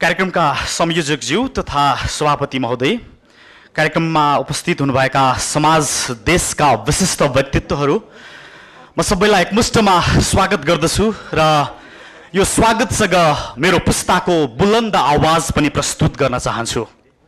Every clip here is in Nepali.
कार्यक्रमका संयोजकज्यू तथा सभापति महोदय, कार्यक्रममा उपस्थित हुनुभएका समाज देशका विशिष्ट व्यक्तित्वहरू, म सबैलाई एकमुष्टमा स्वागत गर्दछु र यो स्वागतसँग मेरो पुस्ताको बुलन्द आवाज पनि प्रस्तुत गर्न चाहन्छु।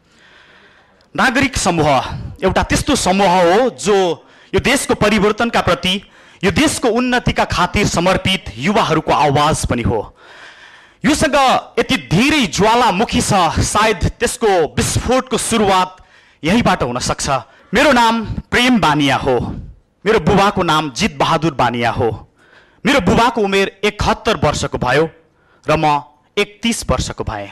नागरिक समूह एउटा त्यस्तो समूह हो जो यो देशको परिवर्तनका प्रति, यो देशको उन्नतिका खातिर समर्पित युवाहरूको आवाज पनि हो। योसँग यति धेरै ज्वालामुखी छ, सायद त्यसको विस्फोटको सुरुवात यहीबाट हुन सक्छ। मेरो नाम प्रेम बानिया हो। मेरो बुबाको नाम जित बहादुर बानिया हो। मेरो बुबाको उमेर 71 वर्षको भयो र म 31 वर्षको भएँ।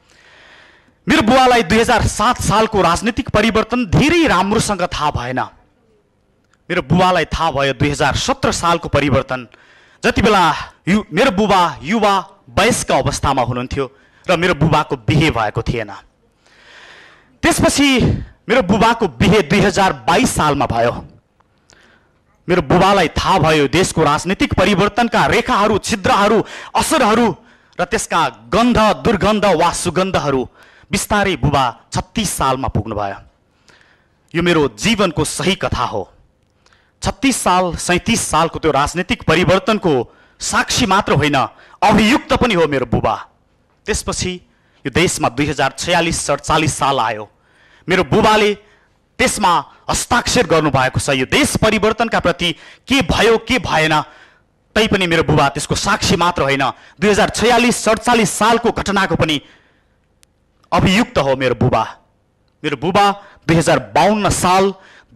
मेरो बुबालाई 2007 सालको राजनीतिक परिवर्तन धेरै राम्रोसँग थाहा भएन। मेरो बुबालाई थाहा भयो 2017 सालको परिवर्तन, जति बेला मेरो बुबा युवा वयस्क अवस्थामा हुनुहुन्थ्यो र मेरो बुबाको बिहे भएको थिएन। त्यसपछि मेरो बुबाको बिहे 2022 सालमा भयो। मेरो बुबालाई थाहा भयो देशको राजनीतिक परिवर्तनका रेखाहरू, छिद्रहरू, असरहरू र त्यसका गन्ध, दुर्गन्ध वा सुगन्धहरू बिस्तारै बुबा 36 सालमा पुग्नुभयो। यो मेरो जीवनको सही कथा हो। 36 साल, 37 सालको त्यो राजनीतिक परिवर्तनको साक्षी मात्र होइन, अभियुक्त पनि हो मेरो बुबा। त्यसपछि यो देशमा 2046-47 साल आयो। मेरो बुबाले त्यसमा हस्ताक्षर गर्नुभएको छ। यो देश परिवर्तनका प्रति के भयो के भएन, तैपनि मेरो बुबा त्यसको साक्षी मात्र होइन, 2046-47 सालको घटनाको पनि अभियुक्त हो मेरो बुबा। मेरो बुबा 2052 साल,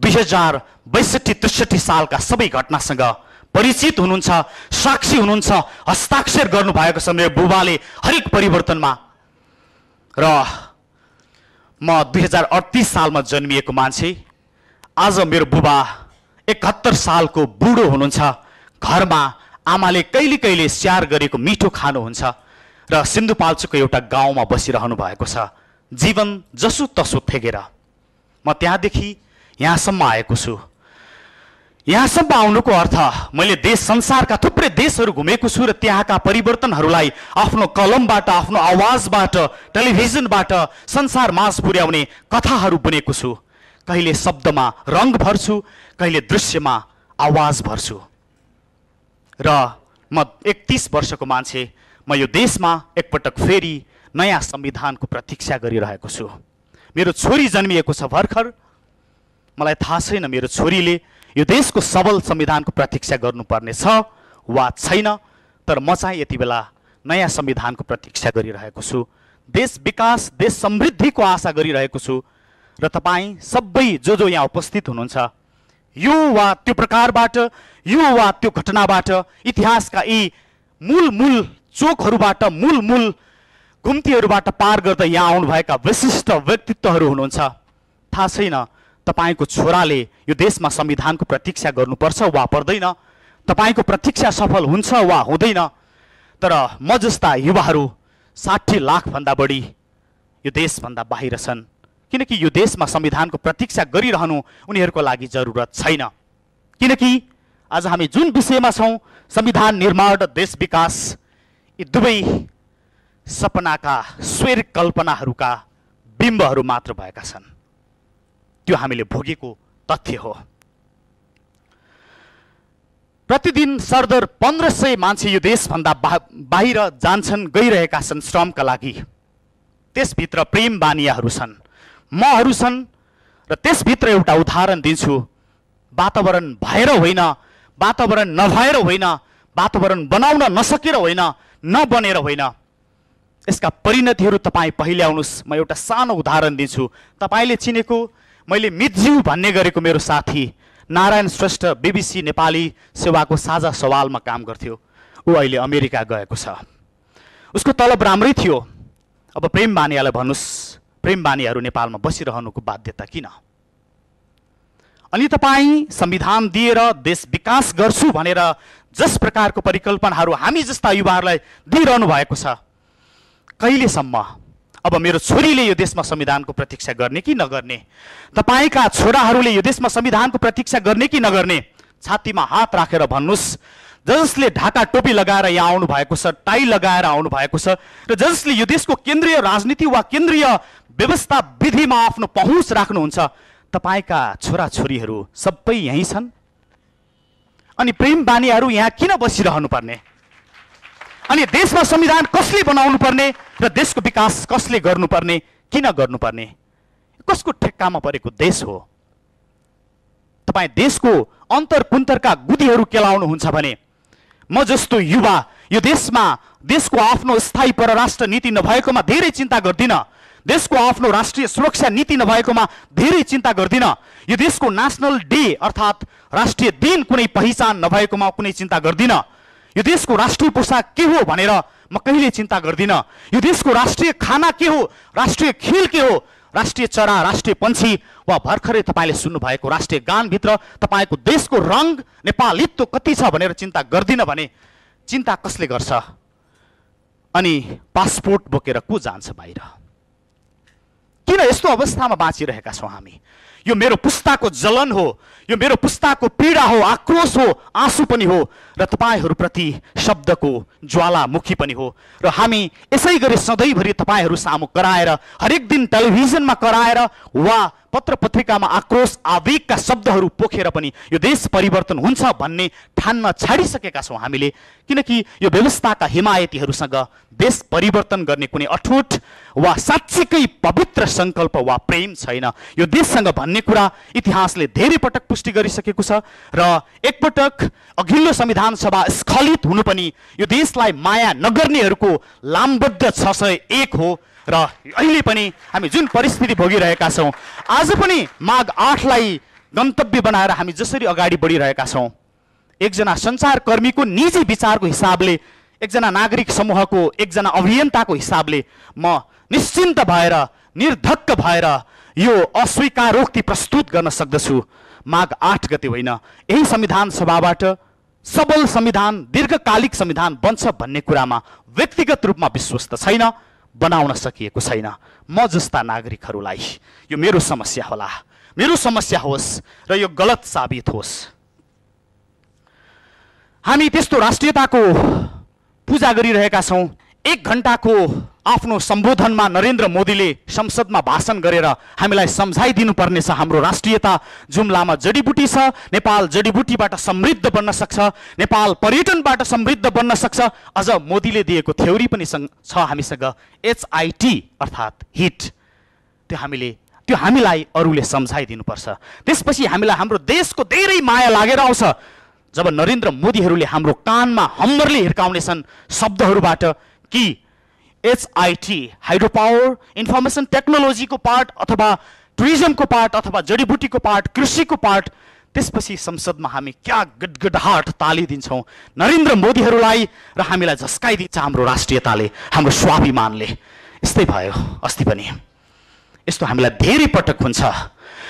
2062-63 सालका सबै घटनासँग परिचित हुनुहुन्छ, साक्षी हुनुहुन्छ, हस्ताक्षर गर्नुभएको छ मेरो बुबाले हरेक परिवर्तनमा। र म 2038 सालमा जन्मिएको मान्छे। आज मेरो बुबा 71 सालको बुढो हुनुहुन्छ। घरमा आमाले कहिले कहिले स्याहार गरेको मिठो खानुहुन्छ र सिन्धुपाल्चोकको एउटा गाउँमा बसिरहनु भएको छ, जीवन जसो तसो फेगेर। म त्यहाँदेखि यहाँसम्म आएको छु। यहाँसम्म आउनुको अर्थ मैले देश संसारका थुप्रै देशहरू घुमेको छु र त्यहाँका परिवर्तनहरूलाई आफ्नो कलमबाट, आफ्नो आवाजबाट, टेलिभिजनबाट संसार माझ पुर्याउने कथाहरू बुनेको छु। कहिले शब्दमा रङ भर्छु, कहिले दृश्यमा आवाज भर्छु। र म 31 वर्षको मान्छे। म यो देशमा एकपटक फेरि नयाँ संविधानको प्रतीक्षा गरिरहेको छु। मेरो छोरी जन्मिएको छ भर्खर। मलाई थाहा छैन मेरो छोरीले यो देशको सबल संविधानको प्रतीक्षा गर्नुपर्ने छ वा छैन, तर म चाहिँ यति बेला नयाँ संविधानको प्रतीक्षा गरिरहेको छु। देश विकास, देश समृद्धिको आशा गरिरहेको छु। र तपाईँ सबै जो यहाँ उपस्थित हुनुहुन्छ, यो वा त्यो प्रकारबाट, यो वा त्यो घटनाबाट, इतिहासका यी मूल चोकहरूबाट, मूल घुम्तीहरूबाट पार गर्दा यहाँ आउनुभएका विशिष्ट व्यक्तित्वहरू हुनुहुन्छ। थाहा छैन तपाईँको छोराले यो देशमा संविधानको प्रतीक्षा गर्नुपर्छ वा पर्दैन, तपाईँको प्रतीक्षा सफल हुन्छ वा हुँदैन, तर म जस्ता युवाहरू 60 लाखभन्दा बढी यो देशभन्दा बाहिर छन्, किनकि यो देशमा संविधानको प्रतीक्षा गरिरहनु उनीहरूको लागि जरुरत छैन। किनकि आज हामी जुन विषयमा छौँ, संविधान निर्माण र देश विकास, यी दुवै सपनाका स्वर कल्पनाहरूका बिम्बहरू मात्र भएका छन्। त्यो हामीले भोगेको तथ्य हो। प्रतिदिन सरदर 1500 मान्छे यो देशभन्दा बाहिर जान्छन्, गइरहेका छन् श्रमका लागि। त्यसभित्र प्रेम बानियाहरू छन्, महरू छन्, र त्यसभित्र एउटा उदाहरण दिन्छु। वातावरण भएर होइन, वातावरण नभएर होइन, वातावरण बनाउन नसकेर होइन, नबनेर होइन, यसका परिणतिहरू तपाईँ पहिले आउनुहोस्। म एउटा सानो उदाहरण दिन्छु। तपाईँले चिनेको, मैले मितज्यू भन्ने गरेको मेरो साथी नारायण श्रेष्ठ BBC नेपाली सेवाको साझा सवालमा काम गर्थ्यो। ऊ अहिले अमेरिका गएको छ। उसको तलब राम्रै थियो। अब प्रेम बानियालाई भन्नुहोस्, प्रेम बानियाहरू नेपालमा बसिरहनुको बाध्यता किन? अनि तपाईँ संविधान दिएर देश विकास गर्छु भनेर जस प्रकारको परिकल्पनाहरू हामी जस्ता युवाहरूलाई दिइरहनु भएको छ, कहिलेसम्म? अब मेरो छोरीले यो देशमा संविधानको प्रतीक्षा गर्ने कि नगर्ने? तपाईँका छोराहरूले यो देशमा संविधानको प्रतीक्षा गर्ने कि नगर्ने? छातीमा हात राखेर भन्नुहोस्। जसले ढाका टोपी लगाएर यहाँ आउनु भएको छ, टाई लगाएर आउनु भएको छ, र जसले यो देशको केन्द्रीय राजनीति वा केन्द्रीय व्यवस्था विधिमा आफ्नो पहुँच राख्नुहुन्छ, तपाईका छोराछोरीहरू सबै यहीँ छन्। अनि प्रेम बानीहरू यहाँ किन बसिरहनु पर्ने? अनि देशमा संविधान कसले बनाउनु पर्ने र देशको विकास कसले गर्नुपर्ने, किन गर्नुपर्ने? कसको ठेक्कामा परेको देश हो? तपाईँ देशको अन्तरकुन्तरका गुदीहरू केलाउनुहुन्छ भने म जस्तो युवा यो देशको आफ्नो स्थायी परराष्ट्र नीति नभएकोमा धेरै चिन्ता गर्दिनँ, देशको आफ्नो राष्ट्रिय सुरक्षा नीति नभएकोमा धेरै चिन्ता गर्दिनँ, यो देशको नेसनल डे अर्थात् राष्ट्रिय दिन कुनै पहिचान नभएकोमा कुनै चिन्ता गर्दिनँ, यो देशको राष्ट्रिय पोसाक के हो भनेर म कहिले चिन्ता गर्दिनँ, यो देशको राष्ट्रिय खाना के हो, राष्ट्रिय खेल के हो, राष्ट्रिय चरा, राष्ट्रिय पंक्षी वा भर्खरै तपाईँले सुन्नुभएको राष्ट्रिय गानभित्र तपाईँको देशको रङ नेपालीत्व कति छ भनेर चिन्ता गर्दिन भने चिन्ता कसले गर्छ? अनि पासपोर्ट बोकेर को जान्छ बाहिर? किन यस्तो अवस्थामा बाँचिरहेका छौँ हामी? यो मेरो पुस्ताको जलन हो, यो मेरो पुस्ताको पीडा हो, आक्रोश हो, आँसु पनि हो, र तपाईँहरूप्रति शब्दको ज्वालामुखी पनि हो। र हामी यसै गरी सधैँभरि तपाईँहरू सामु कराएर, हरेक दिन टेलिभिजनमा कराएर वा पत्र पत्रिकामा आक्रोश आवेगका शब्दहरू पोखेर पनि यो देश परिवर्तन हुन्छ भन्ने ठान्न छाडिसकेका छौँ हामीले। किनकि यो व्यवस्थाका हिमायतीहरूसँग देश परिवर्तन गर्ने कुनै अठोट वा साँच्चीकै पवित्र सङ्कल्प वा प्रेम छैन। यो देशसँग भन्ने कुरा इतिहासले धेरै पटक पुष्टि गरिसकेको छ र एकपटक अघिल्लो संविधान सभा स्खलित हुनु पनि यो देशलाई माया नगर्नेहरूको लामबद्ध 601 हो। र अहिले पनि हामी जुन परिस्थिति भोगिरहेका छौँ, आज पनि माघ 8लाई गन्तव्य बनाएर हामी जसरी अगाडि बढिरहेका छौँ, एकजना सञ्चारकर्मीको निजी विचारको हिसाबले, एकजना नागरिक समूहको, एकजना अभियन्ताको हिसाबले म निश्चिन्त भएर, निर्धक्क भएर यो अस्वीकारोक्ति प्रस्तुत गर्न सक्दछु। माघ 8 गते होइन, यही संविधान सभाबाट सबल संविधान, दीर्घकालिक संविधान बन्छ भन्ने कुरामा व्यक्तिगत रूपमा विश्वस्त छैन, बनाउन सकिएको छैन। म जस्ता नागरिकहरूलाई यो मेरो समस्या होला, मेरो समस्या होस् र यो गलत साबित होस्। हामी त्यस्तो राष्ट्रियताको पूजा गरिरहेका छौँ। 1 घण्टाको आफ्नो सम्बोधनमा नरेन्द्र मोदीले संसदमा भाषण गरेर हामीलाई सम्झाइदिनु पर्नेछ हाम्रो राष्ट्रियता जुम्लामा जडीबुटी छ, नेपाल जडीबुटीबाट समृद्ध बन्न सक्छ, नेपाल पर्यटनबाट समृद्ध बन्न सक्छ। अझ मोदीले दिएको थ्योरी पनि छ हामीसँग, HIT अर्थात् हिट। त्यो हामीलाई अरूले सम्झाइदिनुपर्छ। त्यसपछि हामीलाई हाम्रो देशको धेरै माया लागेर आउँछ जब नरेन्द्र मोदीहरूले हाम्रो कानमा हम्मरले हिर्काउनेछन् शब्दहरूबाट कि HIT हाइड्रो पावर, इन्फर्मेसन टेक्नोलोजीको पार्ट अथवा टुरिज्मको पार्ट अथवा जडीबुटीको पार्ट, कृषिको पार्ट। त्यसपछि संसदमा हामी क्या गडगडाहट तालिदिन्छौँ नरेन्द्र मोदीहरूलाई र हामीलाई झस्काइदिन्छ हाम्रो राष्ट्रियताले, हाम्रो स्वाभिमानले। यस्तै भयो अस्ति पनि। यस्तो हामीलाई धेरै पटक हुन्छ।